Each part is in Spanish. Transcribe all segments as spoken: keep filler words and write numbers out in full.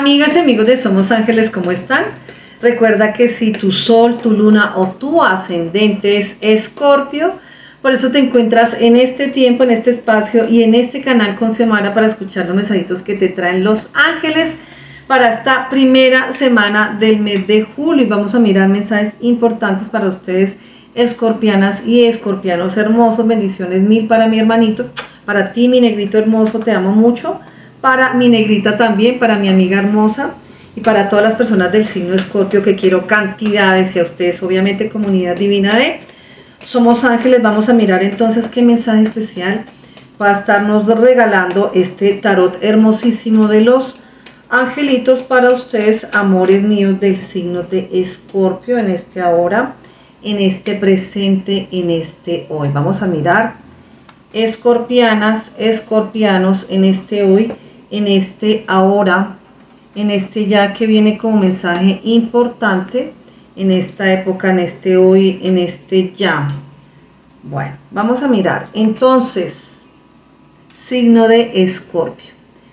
Amigas y amigos de Somos Ángeles, ¿cómo están? Recuerda que si tu sol, tu luna o tu ascendente es Escorpio, por eso te encuentras en este tiempo, en este espacio y en este canal con Xiomara para escuchar los mensajitos que te traen los ángeles para esta primera semana del mes de julio. Y vamos a mirar mensajes importantes para ustedes, escorpianas y escorpianos hermosos. Bendiciones mil para mi hermanito, para ti, mi negrito hermoso, te amo mucho. Para mi negrita también, para mi amiga hermosa y para todas las personas del signo Escorpio que quiero cantidades, y a ustedes obviamente comunidad divina de Somos Ángeles. Vamos a mirar entonces qué mensaje especial va a estarnos regalando este tarot hermosísimo de los angelitos para ustedes, amores míos del signo de Escorpio, en este ahora, en este presente, en este hoy. Vamos a mirar, escorpianas, escorpianos, en este hoy, en este ahora, en este ya que viene como mensaje importante, en esta época, en este hoy, en este ya. Bueno, vamos a mirar entonces, signo de Escorpio.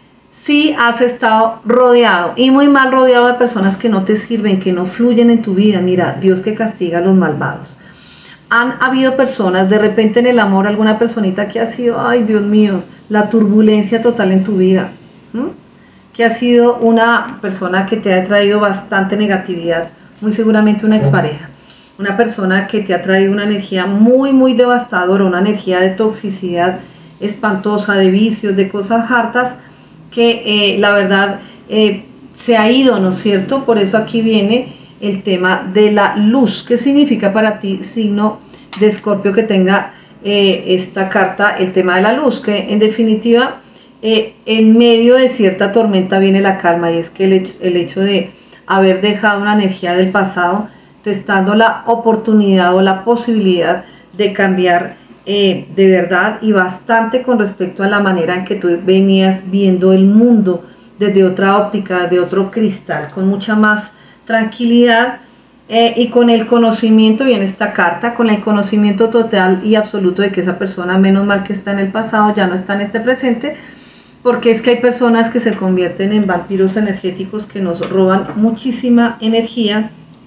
Si has estado rodeado y muy mal rodeado de personas que no te sirven, que no fluyen en tu vida, mira, Dios que castiga a los malvados. Han habido personas, de repente en el amor, alguna personita que ha sido, ay Dios mío, la turbulencia total en tu vida, ¿Mm? que ha sido una persona que te ha traído bastante negatividad, muy seguramente una expareja, una persona que te ha traído una energía muy, muy devastadora, una energía de toxicidad espantosa, de vicios, de cosas hartas, que eh, la verdad eh, se ha ido, ¿no es cierto? Por eso aquí viene el tema de la luz. ¿Qué significa para ti, signo de Escorpio, que tenga eh, esta carta, el tema de la luz? Que en definitiva, eh, en medio de cierta tormenta viene la calma, y es que el hecho, el hecho de haber dejado una energía del pasado te está dando la oportunidad o la posibilidad de cambiar eh, de verdad y bastante con respecto a la manera en que tú venías viendo el mundo, desde otra óptica, de otro cristal, con mucha más tranquilidad eh, y con el conocimiento, viene esta carta, con el conocimiento total y absoluto de que esa persona, menos mal que está en el pasado, ya no está en este presente, porque es que hay personas que se convierten en vampiros energéticos que nos roban muchísima energía,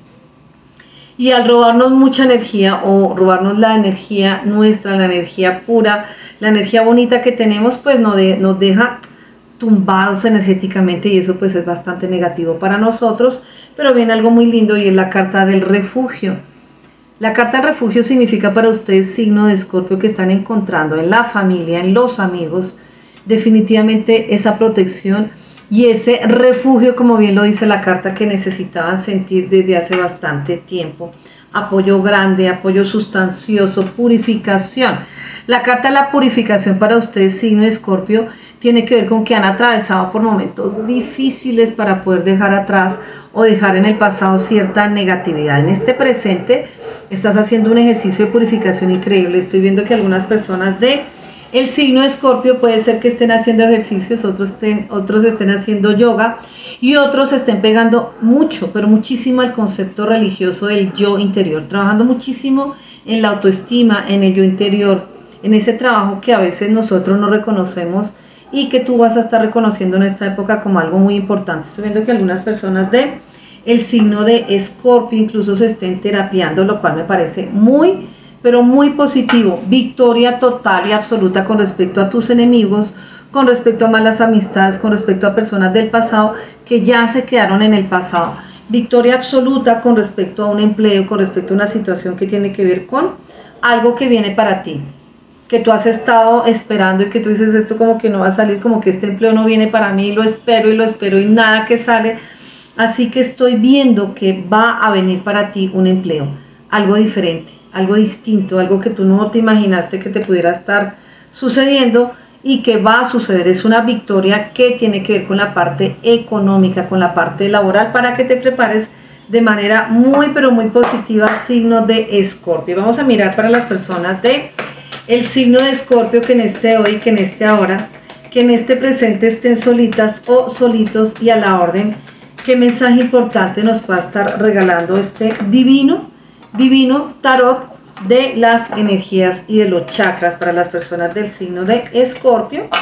y al robarnos mucha energía o robarnos la energía nuestra, la energía pura, la energía bonita que tenemos, pues nos, de, nos deja tumbados energéticamente, y eso pues es bastante negativo para nosotros. Pero viene algo muy lindo, y es la carta del refugio. La carta del refugio significa para ustedes, signo de Escorpio, que están encontrando en la familia, en los amigos, definitivamente esa protección y ese refugio, como bien lo dice la carta, que necesitaban sentir desde hace bastante tiempo. Apoyo grande, apoyo sustancioso, purificación. La carta de la purificación para ustedes, signo de Escorpio, tiene que ver con que han atravesado por momentos difíciles para poder dejar atrás o dejar en el pasado cierta negatividad. En este presente estás haciendo un ejercicio de purificación increíble. Estoy viendo que algunas personas de el signo de Escorpio puede ser que estén haciendo ejercicios, otros estén, otros estén haciendo yoga, y otros estén pegando mucho, pero muchísimo al concepto religioso del yo interior, trabajando muchísimo en la autoestima, en el yo interior, en ese trabajo que a veces nosotros no reconocemos y que tú vas a estar reconociendo en esta época como algo muy importante. Estoy viendo que algunas personas de el signo de Escorpio incluso se estén terapiando, lo cual me parece muy pero muy positivo. Victoria total y absoluta con respecto a tus enemigos, con respecto a malas amistades, con respecto a personas del pasado que ya se quedaron en el pasado. Victoria absoluta con respecto a un empleo, con respecto a una situación que tiene que ver con algo que viene para ti, que tú has estado esperando y que tú dices, esto como que no va a salir, como que este empleo no viene para mí, lo espero y lo espero y nada que sale. Así que estoy viendo que va a venir para ti un empleo, algo diferente, algo distinto, algo que tú no te imaginaste que te pudiera estar sucediendo y que va a suceder. Es una victoria que tiene que ver con la parte económica, con la parte laboral, para que te prepares de manera muy pero muy positiva, signo de Escorpio. Vamos a mirar para las personas de el signo de Escorpio que en este hoy, que en este ahora, que en este presente estén solitas o solitos y a la orden. Qué mensaje importante nos va a estar regalando este divino divino tarot de las energías y de los chakras para las personas del signo de Escorpio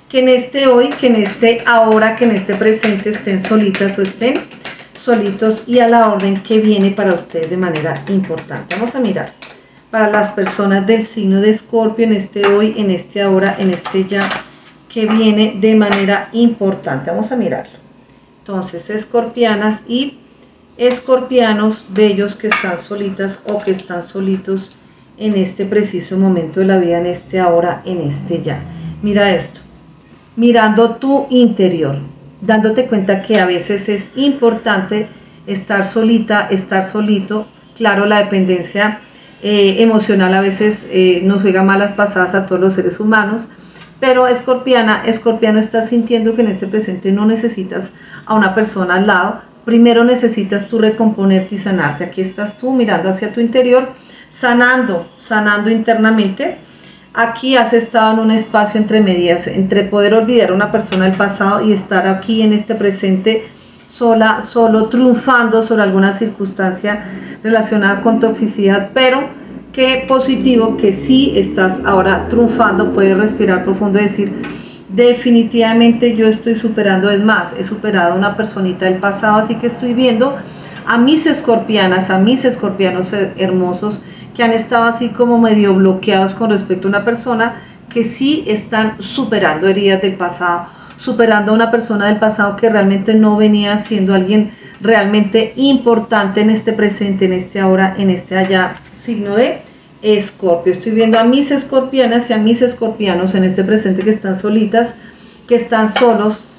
que en este hoy, que en este ahora, que en este presente estén solitas o estén solitos y a la orden que viene para ustedes de manera importante. Vamos a mirar para las personas del signo de Escorpio en este hoy, en este ahora, en este ya, que viene de manera importante. Vamos a mirarlo. Entonces, escorpianas y escorpianos bellos que están solitas o que están solitos en este preciso momento de la vida, en este ahora, en este ya. Mira esto, mirando tu interior, dándote cuenta que a veces es importante estar solita, estar solito. Claro, la dependencia eh, emocional a veces eh, nos juega malas pasadas a todos los seres humanos, pero escorpiana, escorpiano, estás sintiendo que en este presente no necesitas a una persona al lado. Primero necesitas tú recomponerte y sanarte. Aquí estás tú mirando hacia tu interior, sanando, sanando internamente. Aquí has estado en un espacio entre medias, entre poder olvidar a una persona del pasado y estar aquí en este presente sola, solo, triunfando sobre alguna circunstancia relacionada con toxicidad, pero qué positivo que sí estás ahora triunfando. Puedes respirar profundo y decir, definitivamente yo estoy superando. Es más, he superado a una personita del pasado, así que estoy viendo a mis escorpianas, a mis escorpianos hermosos que han estado así como medio bloqueados con respecto a una persona, que sí están superando heridas del pasado, superando a una persona del pasado que realmente no venía siendo alguien realmente importante en este presente, en este ahora, en este allá, signo de Escorpio. Estoy viendo a mis escorpianas y a mis escorpianos en este presente que están solitas, que están solos,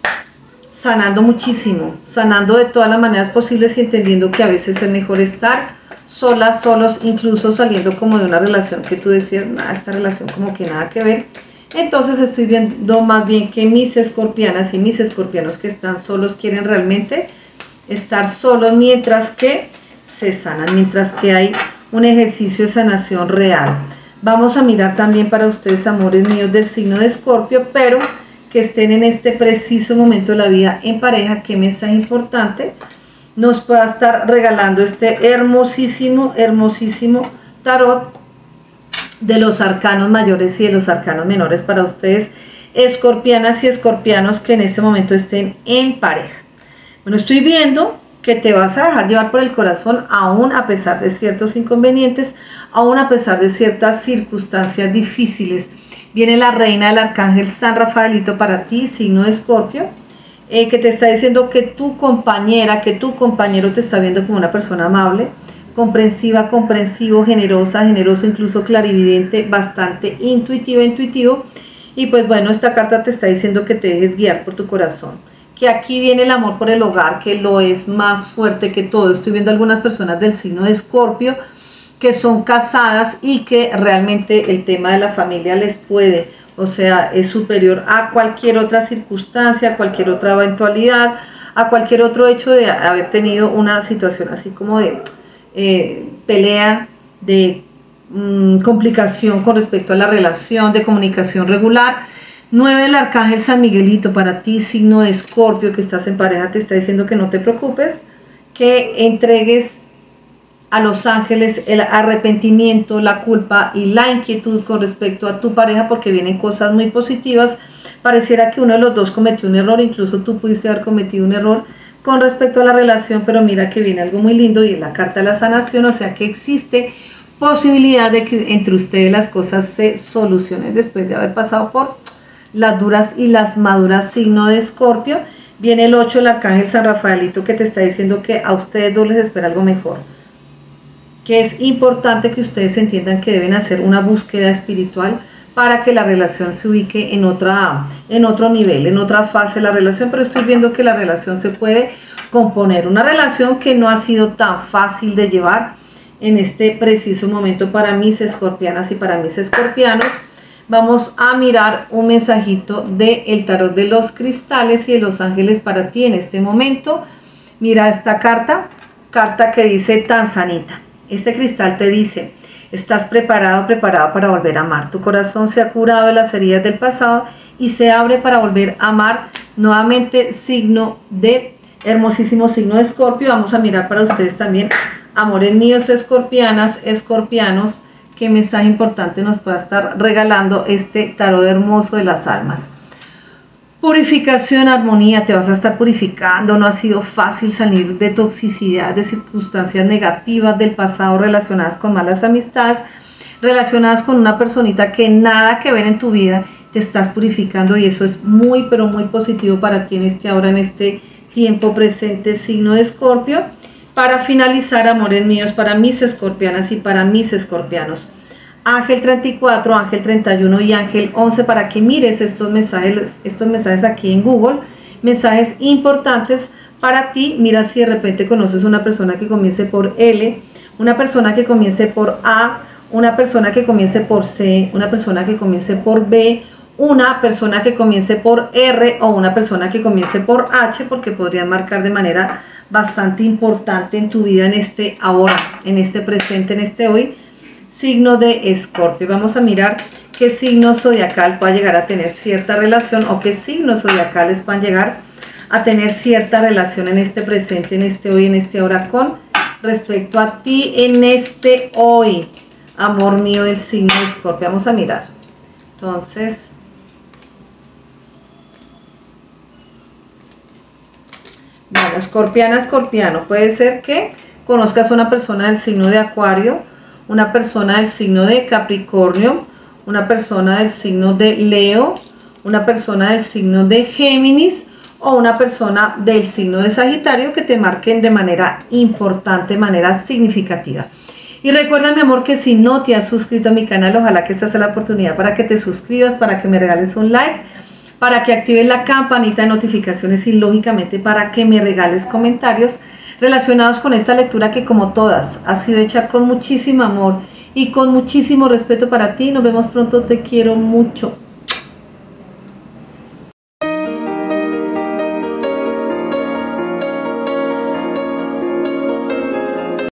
sanando muchísimo, sanando de todas las maneras posibles y entendiendo que a veces es mejor estar solas, solos, incluso saliendo como de una relación que tú decías, nada, esta relación como que nada que ver. Entonces estoy viendo más bien que mis escorpianas y mis escorpianos que están solos quieren realmente estar solos mientras que se sanan, mientras que hay un ejercicio de sanación real. Vamos a mirar también para ustedes, amores míos del signo de Escorpio, pero que estén en este preciso momento de la vida en pareja. Qué mensaje importante nos pueda estar regalando este hermosísimo, hermosísimo tarot de los arcanos mayores y de los arcanos menores para ustedes, escorpianas y escorpianos que en este momento estén en pareja. Bueno, estoy viendo que te vas a dejar llevar por el corazón, aún a pesar de ciertos inconvenientes, aún a pesar de ciertas circunstancias difíciles. Viene la reina del arcángel San Rafaelito para ti, signo de Escorpio, eh, que te está diciendo que tu compañera, que tu compañero te está viendo como una persona amable, comprensiva, comprensivo, generosa, generoso, incluso clarividente, bastante intuitiva, intuitivo. Y pues bueno, esta carta te está diciendo que te dejes guiar por tu corazón, que aquí viene el amor por el hogar, que lo es más fuerte que todo. Estoy viendo algunas personas del signo de Escorpio que son casadas y que realmente el tema de la familia les puede, o sea, es superior a cualquier otra circunstancia, a cualquier otra eventualidad, a cualquier otro hecho de haber tenido una situación así como de eh, pelea, de mmm, complicación con respecto a la relación, de comunicación regular. nueve del arcángel San Miguelito para ti, signo de Escorpio, que estás en pareja, te está diciendo que no te preocupes, que entregues a los ángeles el arrepentimiento, la culpa y la inquietud con respecto a tu pareja, porque vienen cosas muy positivas. Pareciera que uno de los dos cometió un error, incluso tú pudiste haber cometido un error con respecto a la relación, pero mira que viene algo muy lindo y es la carta de la sanación, o sea que existe posibilidad de que entre ustedes las cosas se solucionen después de haber pasado por las duras y las maduras, signo de Escorpio. Viene el ocho, el arcángel San Rafaelito, que te está diciendo que a ustedes dos les espera algo mejor, que es importante que ustedes entiendan que deben hacer una búsqueda espiritual para que la relación se ubique en, otra, en otro nivel, en otra fase de la relación, pero estoy viendo que la relación se puede componer, una relación que no ha sido tan fácil de llevar en este preciso momento para mis escorpianas y para mis escorpianos. Vamos a mirar un mensajito del tarot de los cristales y de los ángeles para ti en este momento. Mira esta carta, carta que dice Tanzanita. Este cristal te dice, estás preparado, preparado para volver a amar. Tu corazón se ha curado de las heridas del pasado y se abre para volver a amar nuevamente, signo de, hermosísimo signo de Escorpio. Vamos a mirar para ustedes también, amores míos, escorpianas, escorpianos, qué mensaje importante nos pueda estar regalando este tarot hermoso de las almas. Purificación, armonía, te vas a estar purificando. No ha sido fácil salir de toxicidad, de circunstancias negativas del pasado relacionadas con malas amistades, relacionadas con una personita que nada que ver en tu vida. Te estás purificando y eso es muy pero muy positivo para ti en este ahora, en este tiempo presente, signo de Escorpio. Para finalizar, amores míos, para mis escorpianas y para mis escorpianos, Ángel treinta y cuatro, Ángel treinta y uno y Ángel once, para que mires estos mensajes, estos mensajes aquí en Google, mensajes importantes para ti. Mira si de repente conoces una persona que comience por L, una persona que comience por A, una persona que comience por C, una persona que comience por B, una persona que comience por R o una persona que comience por H, porque podrían marcar de manera bastante importante en tu vida en este ahora, en este presente, en este hoy, signo de Escorpio. Vamos a mirar qué signo zodiacal puede llegar a tener cierta relación o qué signos zodiacales van a llegar a tener cierta relación en este presente, en este hoy, en este ahora con respecto a ti en este hoy, amor mío del signo de Escorpio. Vamos a mirar. Entonces, bueno, escorpiana, escorpiano, puede ser que conozcas a una persona del signo de Acuario, una persona del signo de Capricornio, una persona del signo de Leo, una persona del signo de Géminis o una persona del signo de Sagitario que te marquen de manera importante, de manera significativa. Y recuerda, mi amor, que si no te has suscrito a mi canal, ojalá que esta sea la oportunidad para que te suscribas, para que me regales un like, para que actives la campanita de notificaciones y lógicamente para que me regales comentarios relacionados con esta lectura que, como todas, ha sido hecha con muchísimo amor y con muchísimo respeto para ti. Nos vemos pronto, te quiero mucho.